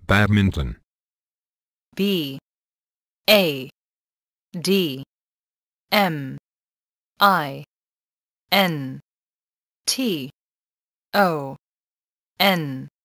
Badminton. B A D M I N T O N